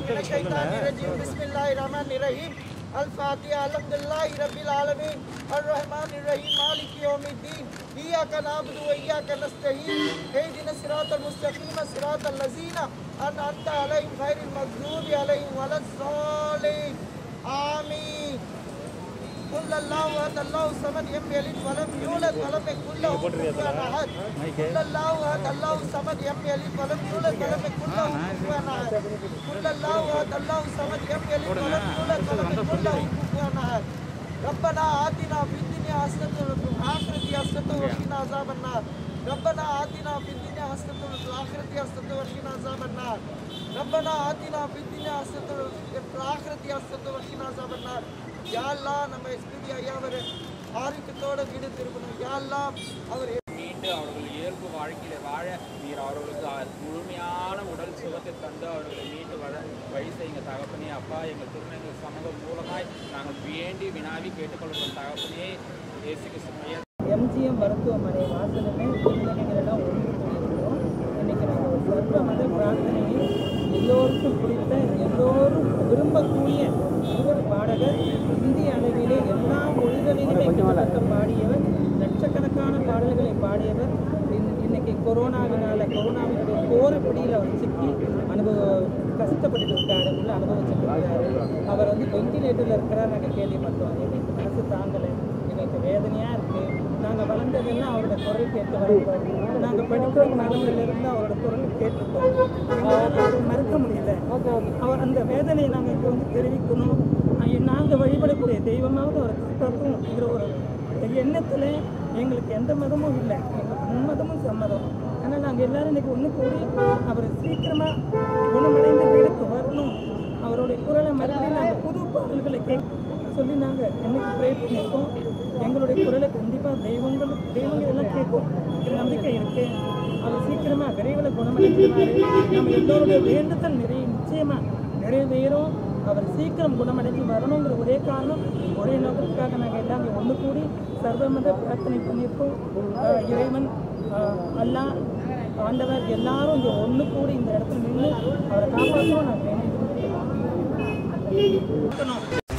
मिनश्शैतानिर्रजीम बिस्मिल्लाहिर्रहमानिर्रहीम अल-फातिहा अल्हम्दुलिल्लाहि रब्बिल आलमीन अर्रहमानिर्रहीम मालिकि यौमिद्दीन इय्याका नअबुदु व इय्याका नस्तईन इहदिनस सिरातल मुस्तकीम सिरातल लज़ीना अनअमता अलैहिम गैरिल मग़्ज़ूबि अलैहिम वलद्दाल्लीन आमीन कुल्लल्लाहु अहद अल्लाहु समद लम यलिद वलम यूलद वलम यकुल लहु कुफुवन अहद कुल्लल्लाहु अहद अल्लाहु समद लम यलिद वलम यूलद वलम यकुल लहु कुफुवन अहद कुल्लल्लाहु अहद अल्लाहु समद लम यलिद वलम यूलद वलम यकुल लहु कुफुवन अहद रब्बना आतिना फिद दुनिया हसनतन व फिल आखिरति हसनतन व क़िना अज़ाबन नार रब्बना आतिना फिद दुनिया हसनतन व फिल आखिरति हसनतन व क़िना अज़ाबन नार रब्बना आतिना फिद दुनिया हसनतन व फिल आखिरति हसनतन व क़िना अज़ाबन नार या अल्लाह நம்ம எஸ்பிபி ஐயாவர் ஆரோக்கியத்தோட வீடு திரும்பணும் யா அல்லாஹ் அவர் மீண்டு அவர்கள் இயல்பு வாழ்க்கையில வாழ நீர் அவர்களுக்கு முழுமையான உடல் சுகத்தை தந்து அவர்களை மீண்டு வழி செய்யுங்க தகப்பனே அப்பா எங்கள் திருநங்கை சமூகம் மூலமாய் நாங்கள் வேண்டி வினாவி கேட்டுக்கொள்கிறோம் தகப்பனே இயேசு கிறிஸ்துவின் எம்ஜிஎம் மருத்துவமனை வாசலுமே திருநங்கைகளெல்லாம் ஒன்று கூடியிருக்கிறோம். இன்னைக்கு நாங்கள் ஒரு சர்வ மத பிரார்த்தனையை எல்லோருக்கும் குறித்த எல்லோரும் விரும்பக்கூடிய ஒரு பாடகர் இந்திய அளவிலே எல்லா மொழிகளிலுமே பாடியவர் லட்சக்கணக்கான பாடல்களை பாடியவர் இன்னைக்கு கொரோனாவினுடைய கோரப்பிடியில் அவர் சிக்கி கஷ்டப்பட்டு இருக்காரு உள்ள அனுபவிச்சுருக்காரு. அவர் வெண்டிலேட்டரில் இருக்கிறார். நாங்கள் கேள்விப்பட்டோம். எங்களுக்கு மனசு தாங்கலை, எங்களுக்கு வேதனையாக இருக்குது. நாங்கள் வளர்ந்ததெல்லாம் அவரோட குரல் கேட்டு வளர்ந்தோம். நாங்கள் படிக்கிற காலங்களிலிருந்து அவரோட குரல் கேட்டிருக்கோம். அதை மறுக்க முடியல. அவர் அந்த வேதனையை நாங்கள் இப்போ தெரிவிக்கணும். நாங்கள் வழிபடக்கூடிய தெய்வமாவது அவரை காப்பாற்றுங்கிற ஒரு எண்ணத்தில் எங்களுக்கு எந்த மதமும் இல்லை. எங்களுக்கு மும்மதமும் சம்மதம். ஆனால் நாங்கள் எல்லோரும் இன்றைக்கி ஒன்று கூடி அவர் சீக்கிரமாக குணமடைந்து வீடுக்கு வரணும். அவருடைய குரலை மறுபடியும் நாங்கள் புது பாடல்களை சொல்லி நாங்கள் என்னைக்கு ப்ரே பண்ணியிருக்கோம். எங்களுடைய குரலை கண்டிப்பாக தெய்வங்கள் எல்லாம் கேட்கும். நம்பிக்கை இருக்குது. அவர் சீக்கிரமாக விரைவில் குணமடைஞ்சிருவார். நம்ம எல்லோருடைய வேண்டுதல் நிச்சயமாக நிறைவேறும். அவர் சீக்கிரம் குணமடைஞ்சு வரணுங்கிற ஒரே காரணம், ஒரே நோக்கத்துக்காக நாங்கள் எல்லாம் ஒன்று கூடி சர்வமத பிரார்த்தனை பண்ணியிருக்கோம். இறைவன் அல்லாஹ் ஆண்டவர் எல்லாரும் இங்கே ஒன்று கூடி இந்த இடத்துல நின்று அவரை காப்பாற்றணும். நாங்கள் வேண்டியிருக்கோம்.